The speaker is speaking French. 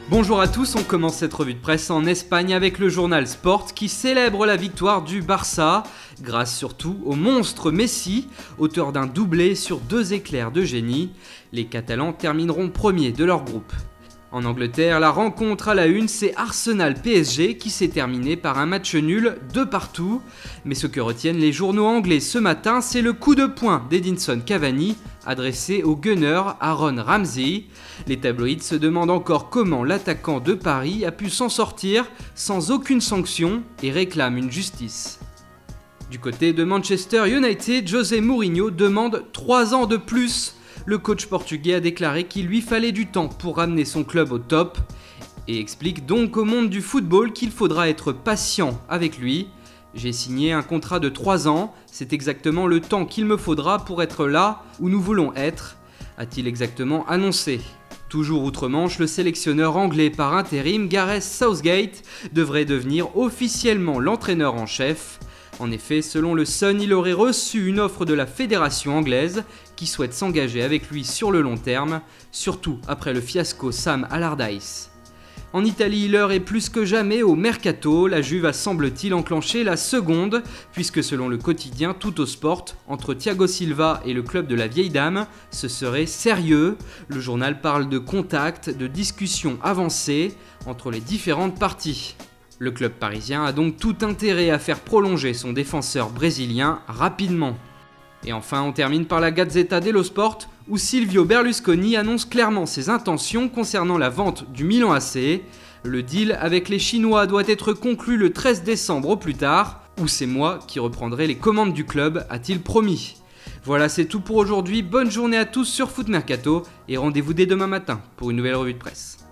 Bonjour à tous, on commence cette revue de presse en Espagne avec le journal Sport qui célèbre la victoire du Barça, grâce surtout au monstre Messi, auteur d'un doublé sur 2 éclairs de génie. Les Catalans termineront premiers de leur groupe. En Angleterre, la rencontre à la une, c'est Arsenal-PSG qui s'est terminée par un match nul de partout. Mais ce que retiennent les journaux anglais ce matin, c'est le coup de poing d'Edinson Cavani adressé au gunner Aaron Ramsey. Les tabloïds se demandent encore comment l'attaquant de Paris a pu s'en sortir sans aucune sanction et réclament une justice. Du côté de Manchester United, José Mourinho demande 3 ans de plus. Le coach portugais a déclaré qu'il lui fallait du temps pour ramener son club au top et explique donc au monde du football qu'il faudra être patient avec lui. J'ai signé un contrat de 3 ans, c'est exactement le temps qu'il me faudra pour être là où nous voulons être, a-t-il exactement annoncé. Toujours outre-Manche, le sélectionneur anglais par intérim, Gareth Southgate, devrait devenir officiellement l'entraîneur en chef. En effet, selon le Sun, il aurait reçu une offre de la fédération anglaise qui souhaite s'engager avec lui sur le long terme, surtout après le fiasco Sam Allardyce. En Italie, l'heure est plus que jamais au mercato. La Juve a semble-t-il enclenché la seconde, puisque selon le quotidien Tuttosport, entre Thiago Silva et le club de la vieille dame, ce serait sérieux. Le journal parle de contacts, de discussions avancées entre les différentes parties. Le club parisien a donc tout intérêt à faire prolonger son défenseur brésilien rapidement. Et enfin, on termine par la Gazzetta dello Sport, où Silvio Berlusconi annonce clairement ses intentions concernant la vente du Milan AC. Le deal avec les Chinois doit être conclu le 13 décembre au plus tard, ou c'est moi qui reprendrai les commandes du club, a-t-il promis. Voilà, c'est tout pour aujourd'hui, bonne journée à tous sur Foot Mercato, et rendez-vous dès demain matin pour une nouvelle revue de presse.